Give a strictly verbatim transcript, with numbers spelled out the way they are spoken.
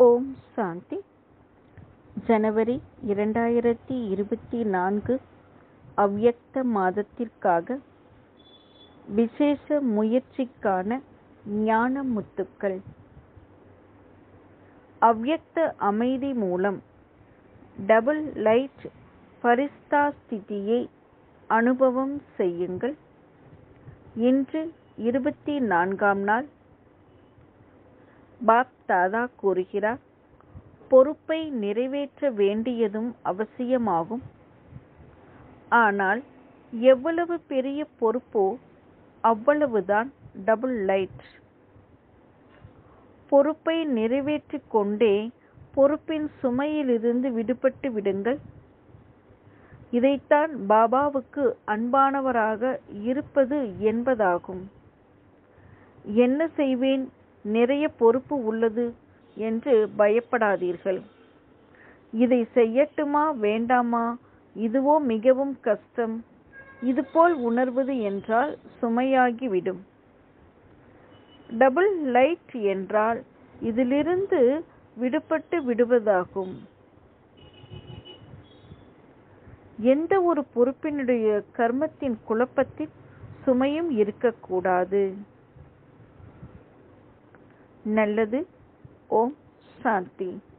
ஓம் சாந்தி. ஜனவரி இரண்டாயிரத்தி இருபத்தி நான்கு அவ்யக்த மாதத்திற்காக விசேஷ முயற்சிக்கான ஞான முத்துக்கள். அவ்யக்த அமைதி மூலம் டபுள் லைட் பரிஸ்தா ஸ்திதியை அனுபவம் செய்யுங்கள். இன்று இருபத்தி நான்காம் நாள். பாப் தாதா கூறுகிறார், பொறுப்பை நிறைவேற்ற வேண்டியதும் அவசியமாகும். ஆனால் எவ்வளவு பெரிய பொறுப்போ அவ்வளவுதான் டபுள் லைட். பொறுப்பை நிறைவேற்றிக் கொண்டே பொறுப்பின் சுமையிலிருந்து விடுபட்டு விடுங்கள். இதைத்தான் பாபாவுக்கு அன்பானவராக இருப்பது என்பதாகும். என்ன செய்வேன், நிறைய பொறுப்பு உள்ளது என்று பயப்படாதீர்கள். இதை செய்யட்டுமா வேண்டாமா, இதுவோ மிகவும் கஷ்டம், இதுபோல் உணர்வது என்றால் சுமையாகிவிடும். டபுள் லைட் என்றால் இதிலிருந்து விடுபட்டு விடுவதாகும். எந்த ஒரு பொறுப்பினுடைய கர்மத்தின் குழப்பத்தில் சுமையும் இருக்கக்கூடாது. நல்லது. ஓம் சாந்தி.